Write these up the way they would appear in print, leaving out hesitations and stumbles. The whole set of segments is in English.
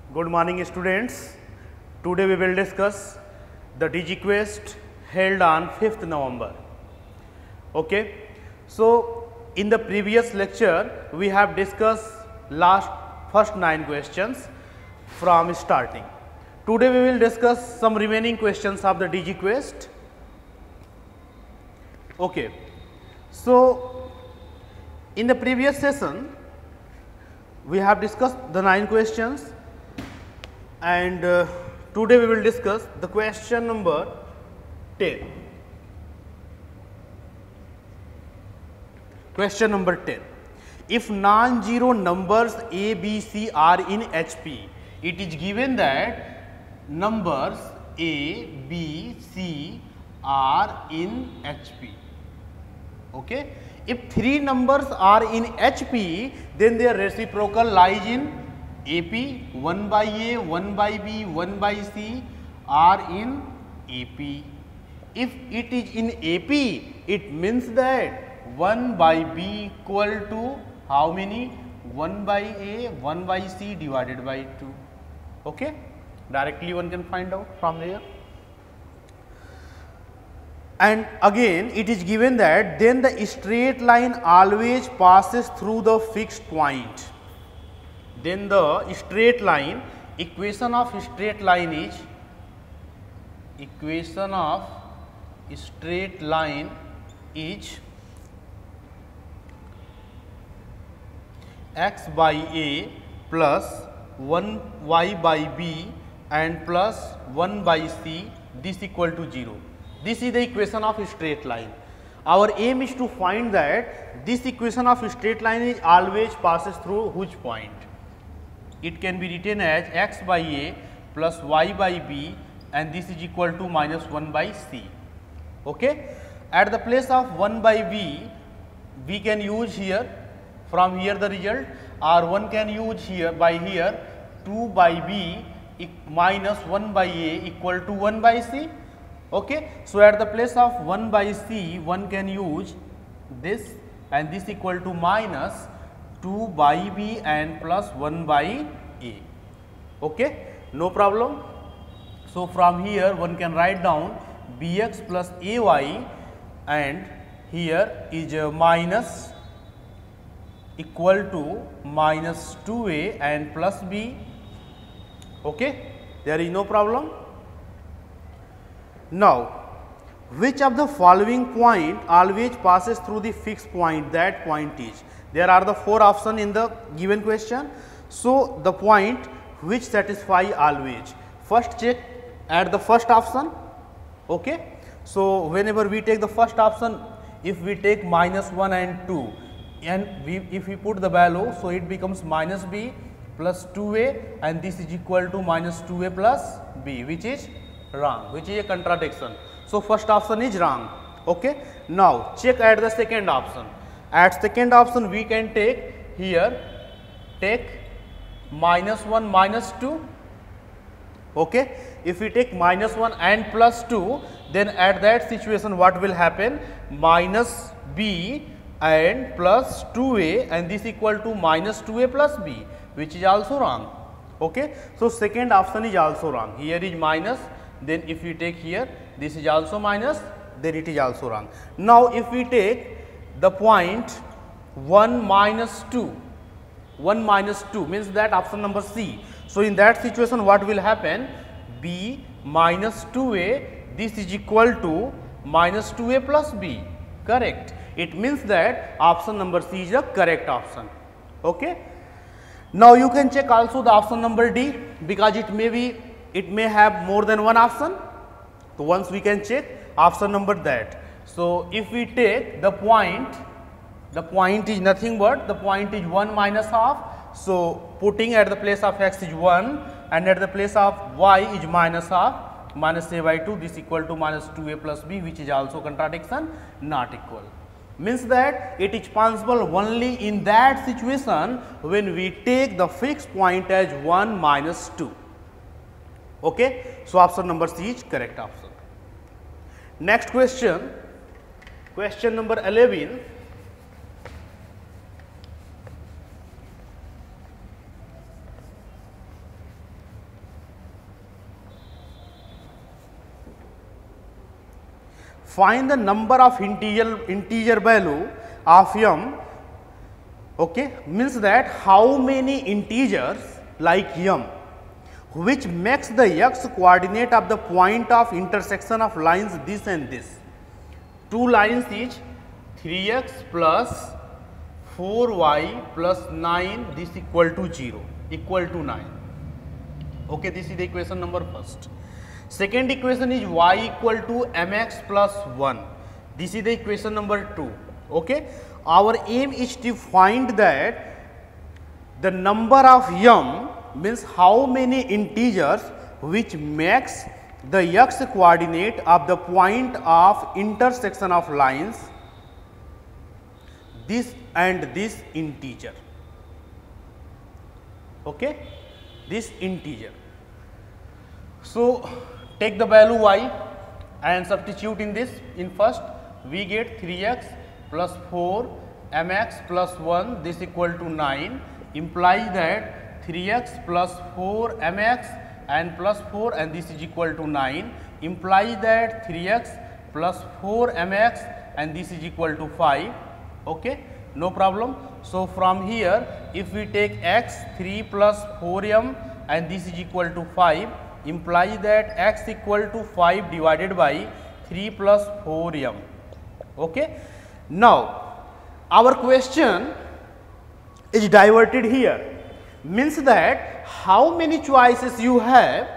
Good morning students. Today we will discuss the DigiQuest held on 5th November. Okay. So, in the previous lecture we have discussed first 9 questions from starting. Today we will discuss some remaining questions of the DigiQuest. Okay. So, in the previous session we have discussed the 9 questions, and today we will discuss the question number 10. Question number 10. If non-zero numbers A, B, C are in HP, it is given that numbers A, B, C are in HP. Okay. If 3 numbers are in HP, then their reciprocal lies in AP. 1 by A, 1 by B, 1 by C are in AP. If it is in AP, it means that 1 by B equal to how many? 1 by A, 1 by C divided by 2. Okay? Directly one can find out from here. And again it is given that then the straight line always passes through the fixed point. Then the straight line, equation of straight line is x by A plus 1 y by B and plus 1 by C, this equal to 0. This is the equation of straight line. Our aim is to find that this equation of straight line is always passes through which point. It can be written as x by A plus y by B, and this is equal to minus 1 by C. Okay. At the place of 1 by B, we can use here from here the result, or one can use here by here 2 by B minus 1 by A equal to 1 by C. Okay. So, at the place of 1 by C, one can use this, and this equal to minus 2 by B and plus 1 by A. Okay. No problem. So, from here one can write down Bx plus Ay, and here is minus equal to minus 2A and plus B. Okay. There is no problem. Now, which of the following point always passes through the fixed point? That point is, there are the 4 options in the given question. So, the point which satisfy always, first check at the first option. Okay. So, whenever we take the first option, if we take minus 1 and 2, and if we put the value, so it becomes minus B plus 2A, and this is equal to minus 2A plus B, which is wrong, which is a contradiction. So, first option is wrong. Okay. Now, check at the second option. At second option we can take here, take minus 1 minus 2. Okay. If we take minus 1 and plus 2, then at that situation what will happen? Minus B and plus 2A, and this equal to minus 2A plus B, which is also wrong. Okay. So, second option is also wrong. Here is minus, then if we take here, this is also minus, then it is also wrong. Now, if we take the point 1 minus 2, 1 minus 2 means that option number C. So, in that situation what will happen? B minus 2A, this is equal to minus 2A plus B, correct. It means that option number C is the correct option. Okay. Now, you can check also the option number D, because it may have more than one option. So, once we can check option number that. So, if we take the point is nothing but the point is 1 minus half. So, putting at the place of x is 1 and at the place of y is minus half, minus A by 2, this equal to minus 2A plus B, which is also contradiction, not equal. Means that it is possible only in that situation when we take the fixed point as 1 minus 2. Okay. So, option number C is correct option. Next question, question number 11. find the number of integer value of m, okay, means that how many integers like m which makes the x coordinate of the point of intersection of lines this and this. Two lines is 3x plus 4y plus 9, this equal to 0, equal to 9. Okay, this is the equation number first. Second equation is y equal to mx plus 1. This is the equation number 2. Okay, our aim is to find that the number of m means how many integers which makes the x coordinate of the point of intersection of lines this and this integer. Okay, this integer. So, take the value y and substitute in this. In first we get 3x plus 4 mx plus 1, this equal to 9, implies that 3x plus 4 mx and plus 4 and this is equal to 9, implies that 3x plus 4 mx and this is equal to 5. Okay, no problem. So, from here if we take x 3 plus 4m and this is equal to 5, implies that x equal to 5 divided by 3 plus 4m. Okay. Now, our question is diverted here, means that how many choices you have,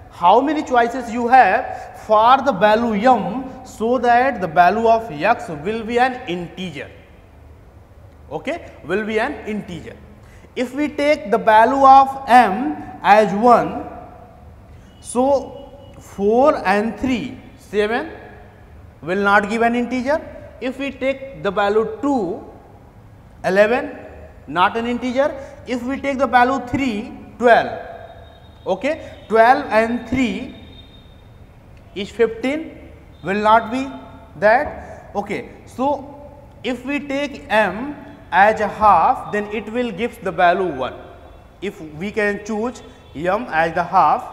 for the value m, so that the value of x will be an integer. Okay, will be an integer. If we take the value of m as 1, so 4 and 3, 7 will not give an integer. If we take the value 2, 11, not an integer. If we take the value 3, 12, okay, 12 and 3 is 15, will not be that. Okay. So, if we take m as a half, then it will give the value 1. If we can choose m as the half,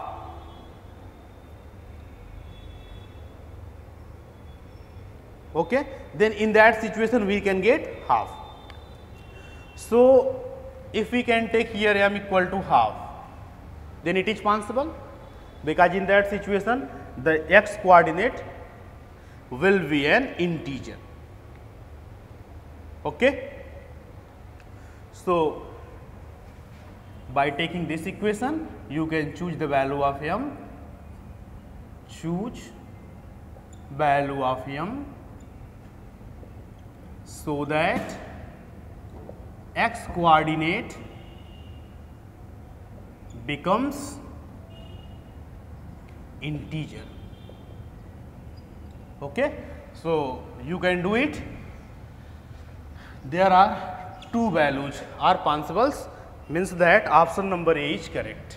okay, then in that situation we can get half. So, if we can take here m equal to half, then it is possible, because in that situation the x coordinate will be an integer. Okay. So, by taking this equation you can choose the value of m, choose value of m, so that x coordinate becomes integer. Okay. So, you can do it. There are two values are possible, means that option number A is correct.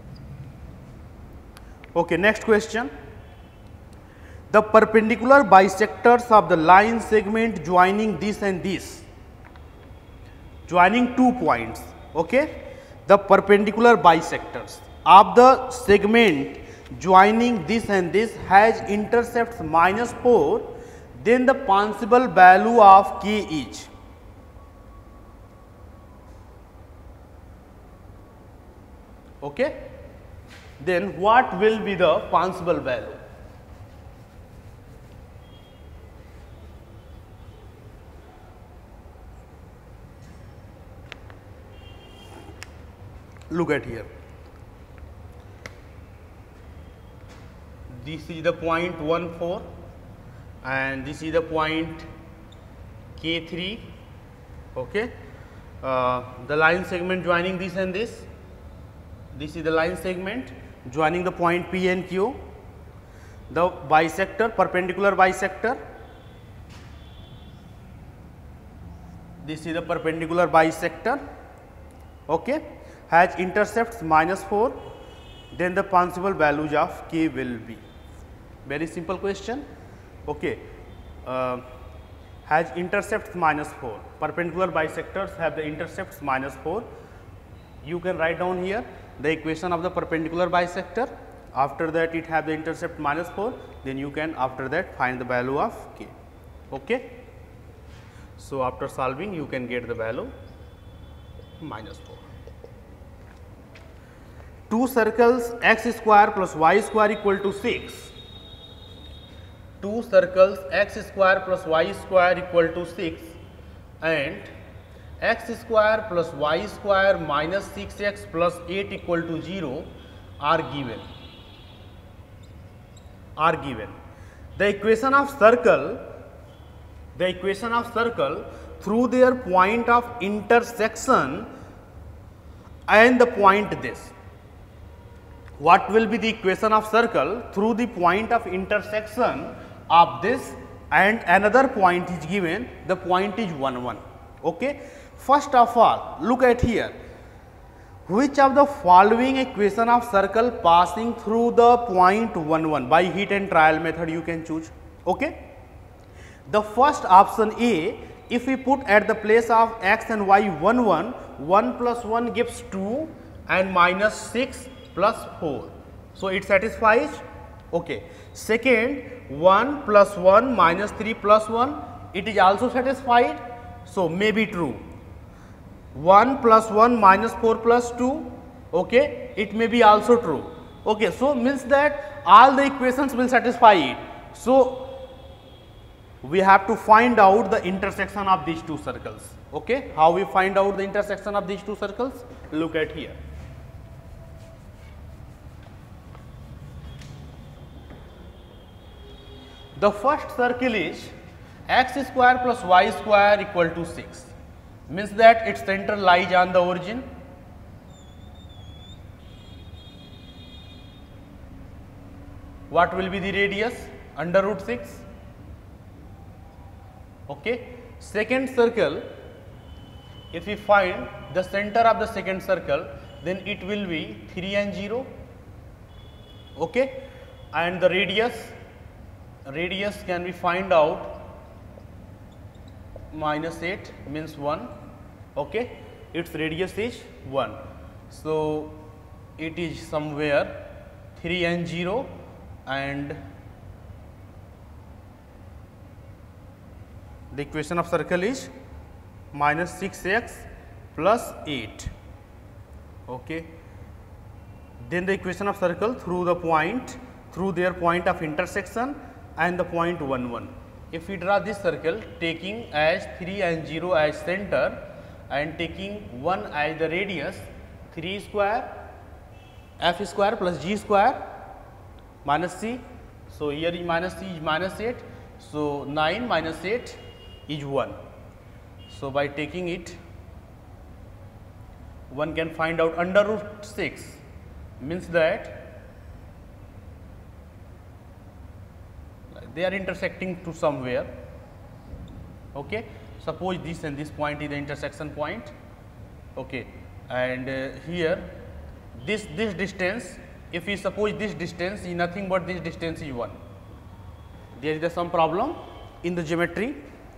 Okay, next question. The perpendicular bisectors of the line segment joining this and this, joining 2 points. Okay, the perpendicular bisectors of the segment joining this and this has intercepts -4, then the possible value of k is. Okay, then what will be the possible value? Look at here. This is the point 1 4 and this is the point K3. Okay. The line segment joining this and this. This is the line segment joining the point P and Q. The bisector, perpendicular bisector. This is the perpendicular bisector. Okay. Has intercepts -4, then the possible values of k will be. Very simple question. Okay. Has intercepts -4. Perpendicular bisectors have the intercepts -4. You can write down here the equation of the perpendicular bisector. after that it have the intercept -4, then you can after that find the value of k. Okay. So, after solving you can get the value -4. Two circles x square plus y square equal to 6. Two circles x square plus y square equal to 6 and x square plus y square minus 6x plus 8 equal to 0 are given. The equation of circle through their point of intersection and the point this. What will be the equation of circle through the point of intersection of this and another point is given, the point is 1 1. Okay. First of all, look at here, which of the following equation of circle passing through the point 1 1, by hit and trial method you can choose. Okay. The first option A, if we put at the place of x and y 1 1, 1 plus 1 gives 2 and minus 6 plus 4. So, it satisfies. Okay. Second, 1 plus 1 minus 3 plus 1, it is also satisfied. So, may be true. 1 plus 1 minus 4 plus 2, okay, it may be also true. Okay. So, means that all the equations will satisfy it. So, we have to find out the intersection of these two circles. Okay. How we find out the intersection of these two circles? Look at here. The first circle is x square plus y square equal to 6, means that its center lies on the origin. What will be the radius? Under root 6. Okay. Second circle, if we find the center of the second circle, then it will be 3 and 0. Okay. And the radius can be find out -8 means 1. Okay. Its radius is 1. So, it is somewhere 3 and 0 and the equation of circle is minus 6x plus 8. Okay. Then the equation of circle through the point, through their point of intersection and the point 1 1. If we draw this circle taking as 3 and 0 as center and taking 1 as the radius, 3 square f square plus g square minus c. So, here is minus c is minus 8. So, 9 minus 8 is 1. So, by taking it, one can find out under root 6, means that they are intersecting to somewhere. Okay. Suppose this and this point is the intersection point. Okay. And here this distance, if we suppose this distance is nothing but this distance is 1, there is some problem in the geometry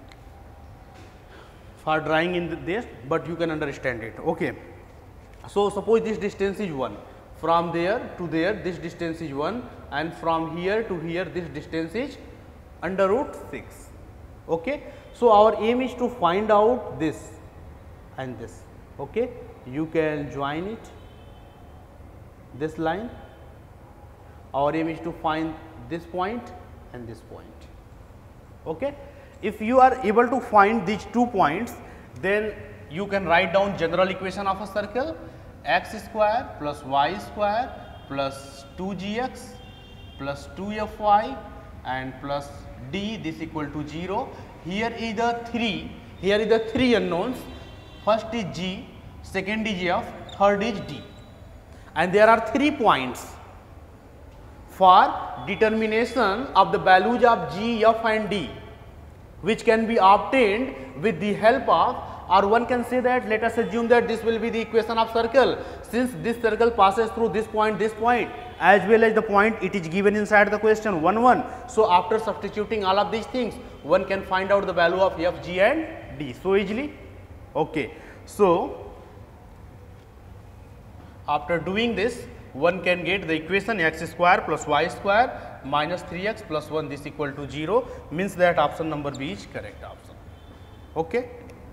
for drawing in this, but you can understand it. Okay. So, suppose this distance is 1, from there to there this distance is 1 and from here to here this distance is under root 6. Okay. So, our aim is to find out this and this. Okay. You can join it, this line. Our aim is to find this point and this point. Okay. If you are able to find these 2 points, then you can write down general equation of a circle, x square plus y square plus 2gx plus 2fy and plus d, this equal to 0. Here is the 3 unknowns. First is g, second is f, third is d, and there are 3 points for determination of the values of g, f and d, which can be obtained with the help of, or one can say that, let us assume that this will be the equation of circle, since this circle passes through this point as well as the point it is given inside the question 1 1. So, after substituting all of these things, one can find out the value of f, g and d so easily. Okay. So, after doing this, one can get the equation x square plus y square minus 3x plus 1 this equal to 0, means that option number B is correct option. Okay.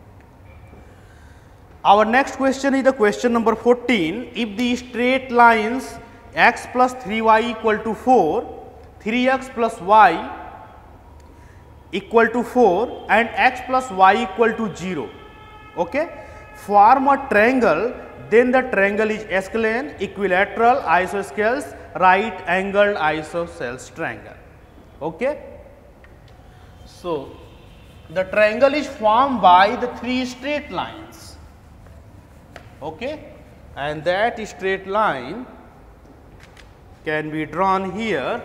Our next question is the question number 14. If the straight lines x plus 3y equal to 4, 3x plus y equal to 4 and x plus y equal to 0, okay, form a triangle, then the triangle is scalene, equilateral, isosceles, right angled isosceles triangle. Okay. So, the triangle is formed by the three straight lines, okay, and that straight line can be drawn here.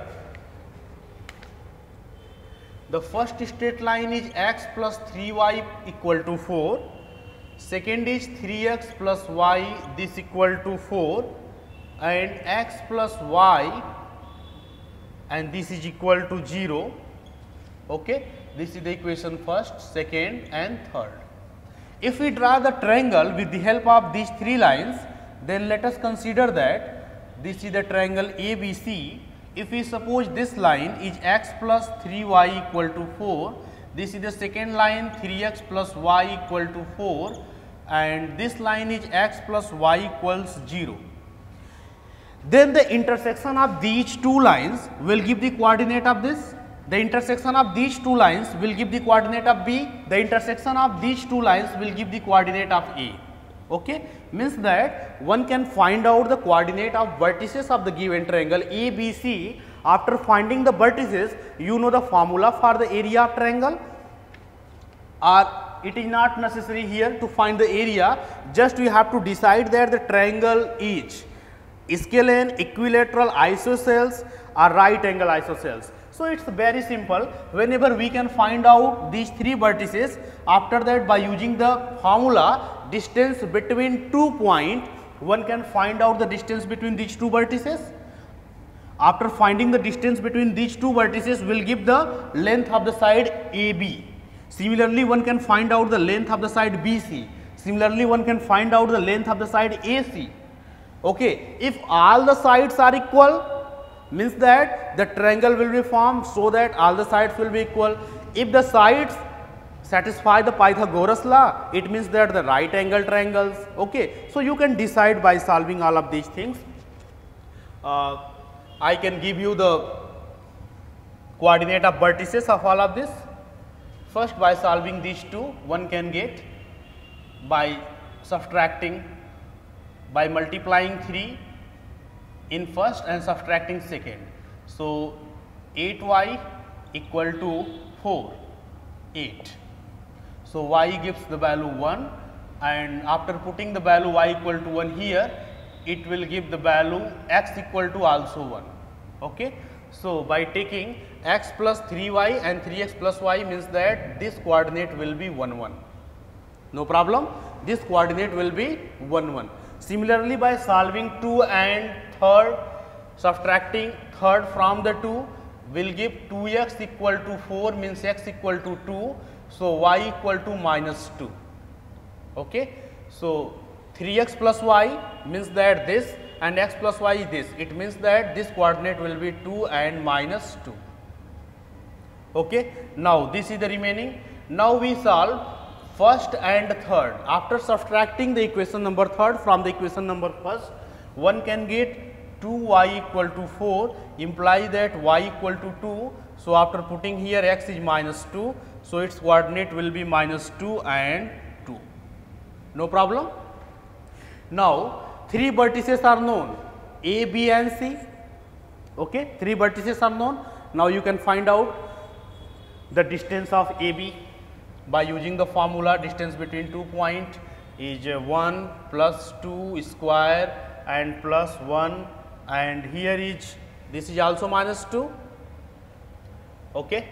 The first straight line is x plus 3y equal to 4, second is 3x plus y this equal to 4 and x plus y and this is equal to 0. Okay. This is the equation first, second and third. If we draw the triangle with the help of these three lines, then let us consider that this is the triangle ABC. If we suppose this line is x plus 3y equal to 4, this is the second line 3x plus y equal to 4 and this line is x plus y equals 0. Then the intersection of these two lines will give the coordinate of this. The intersection of these two lines will give the coordinate of B. The intersection of these two lines will give the coordinate of A. Okay, means that one can find out the coordinate of vertices of the given triangle ABC. After finding the vertices, you know the formula for the area of triangle, or it is not necessary here to find the area, just we have to decide that the triangle is scalene, equilateral, isosceles or right angle isosceles. So, it is very simple. Whenever we can find out these three vertices, after that by using the formula distance between 2 points, one can find out the distance between these two vertices. After finding the distance between these two vertices will give the length of the side AB. Similarly, one can find out the length of the side BC. Similarly, one can find out the length of the side AC. Okay. If all the sides are equal, means that the triangle will be formed so that all the sides will be equal. If the sides satisfy the Pythagoras law, it means that the right angle triangles. Okay. So, you can decide by solving all of these things. I can give you the coordinate of vertices of all of this. First, by solving these two, one can get by subtracting, by multiplying 3 in first and subtracting second. So, 8y equal to 4, 8. So, y gives the value 1 and after putting the value y equal to 1 here, it will give the value x equal to also 1. Okay. So, by taking x plus 3y and 3x plus y means that this coordinate will be 1, 1. No problem. This coordinate will be 1, 1. Similarly, by solving 2 and third, subtracting third from the 2 will give 2x equal to 4 means x equal to 2. So, y equal to minus 2. Okay. So, 3x plus y means that this and x plus y is this. It means that this coordinate will be 2 and minus 2. Okay. Now, this is the remaining. Now, we solve first and third. After subtracting the equation number third from the equation number first, one can get 2y equal to 4 imply that y equal to 2. So, after putting here x is minus 2. So, its coordinate will be minus 2 and 2. No problem. Now, 3 vertices are known A, B and C. Okay. 3 vertices are known. Now, you can find out the distance of AB by using the formula. Distance between 2 points is 1 plus 2 square and plus 1 and here is this is also minus 2. Okay.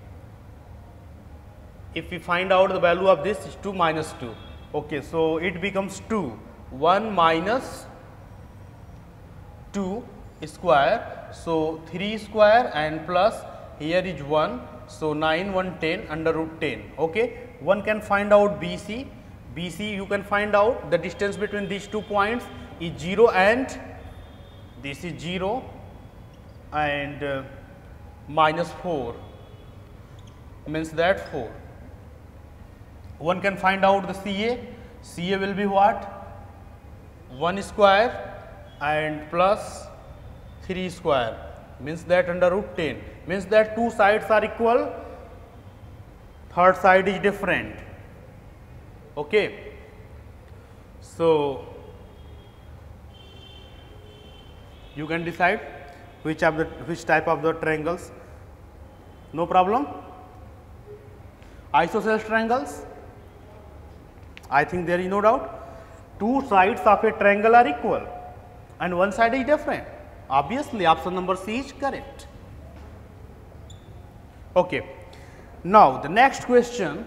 If we find out the value of this is 2 minus 2. Okay. So, it becomes 2, 1 minus 2 square. So, 3 square and plus here is 1. So, 9, 1, 10 under root 10. Okay. One can find out BC. BC you can find out the distance between these 2 points is 0 and this is 0 and minus 4 means that 4. One can find out the CA. CA will be what? 1 square and plus 3 square means that under root 10 means that two sides are equal, third side is different. Okay. So, you can decide which type of the triangles, no problem. Isosceles triangles, I think there is no doubt. Two sides of a triangle are equal and one side is different. Obviously, option number C is correct. Okay. Now, the next question.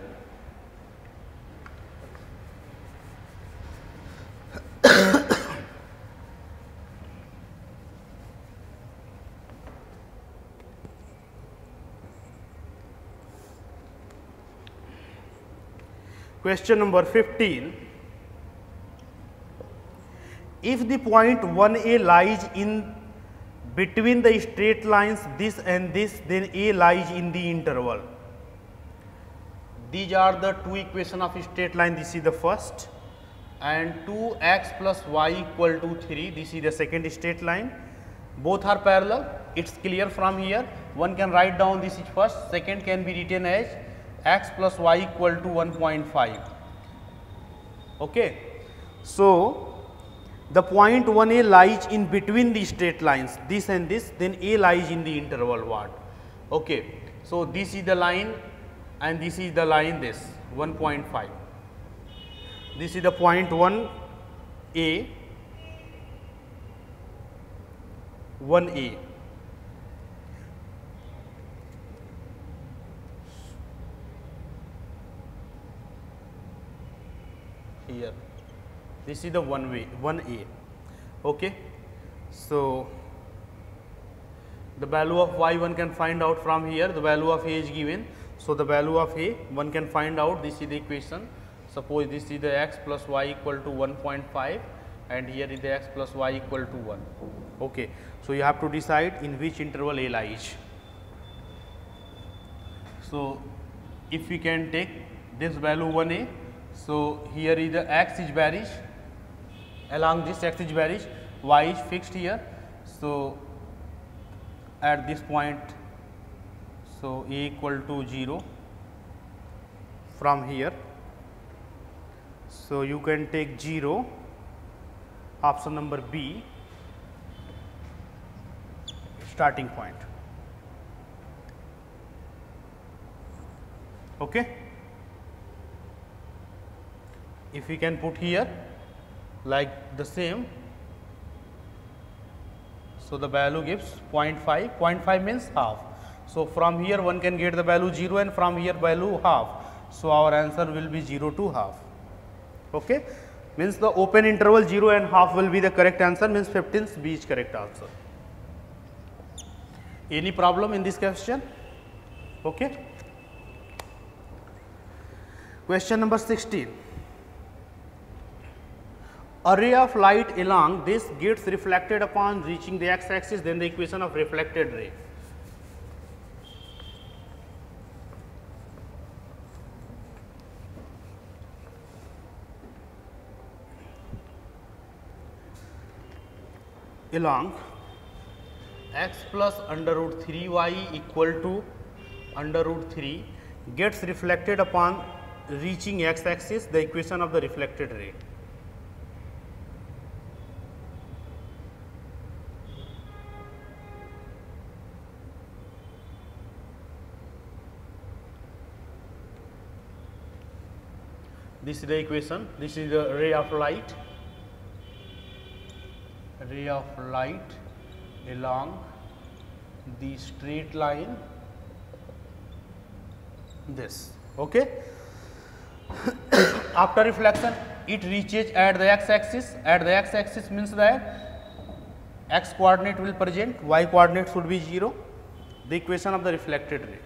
Question number 15. If the point 1A lies in between the straight lines this and this, then A lies in the interval. These are the two equations of straight line. This is the first, and 2x plus y equal to 3. This is the second straight line. Both are parallel. It's clear from here. One can write down this is first. Second can be written as x plus y equal to 1.5. Okay. So, the point 1A lies in between the straight lines this and this, then A lies in the interval what? Okay. So, this is the line and this is the line this 1.5. This is the point 1A, 1A. Here, this is the 1A. Okay. So, the value of y one can find out from here, the value of A is given. So, the value of A one can find out, this is the equation. Suppose this is the x plus y equal to 1.5 and here is the x plus y equal to 1. Okay. So, you have to decide in which interval A lies. So, if we can take this value 1A, so here is the x is varies, along this x is varies, y is fixed here. So, at this point, so A equal to 0 from here. So, you can take 0, option number B, starting point. Okay. If we can put here like the same, so the value gives 0.5, 0.5 means half. So, from here one can get the value 0 and from here value half. So, our answer will be 0 to half. Okay. Means the open interval 0 and half will be the correct answer, means 15th B is correct answer. Any problem in this question? Okay. Question number 16. A ray of light along this gets reflected upon reaching the x axis, then the equation of reflected ray. Along x plus under root 3 y equal to under root 3 gets reflected upon reaching x axis, the equation of the reflected ray. This is the equation, this is the ray of light along the straight line this. Okay. After reflection it reaches at the x axis. At the x axis means that x coordinate will present, y coordinate should be 0, the equation of the reflected ray.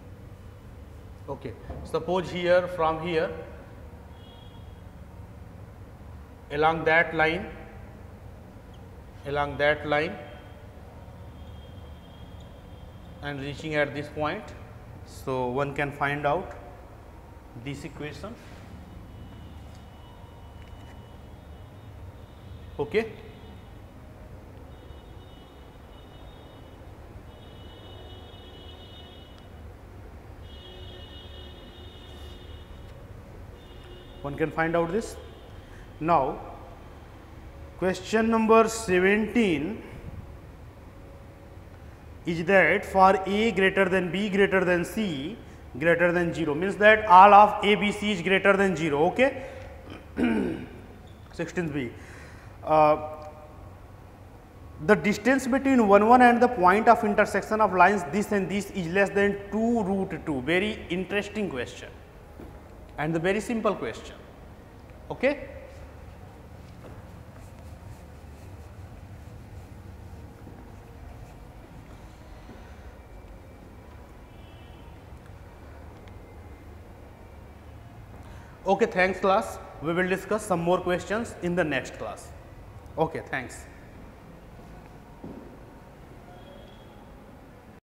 Okay. Suppose here from here along that line, and reaching at this point. So, one can find out this equation. Okay. One can find out this. Now, question number 17 is that for A greater than B greater than C greater than 0, means that all of A, B, C is greater than 0. Okay. 16th B. The distance between 1, 1 and the point of intersection of lines this and this is less than 2 root 2. Very interesting question and the very simple question. Okay. Okay, thanks class. We will discuss some more questions in the next class. Okay, thanks.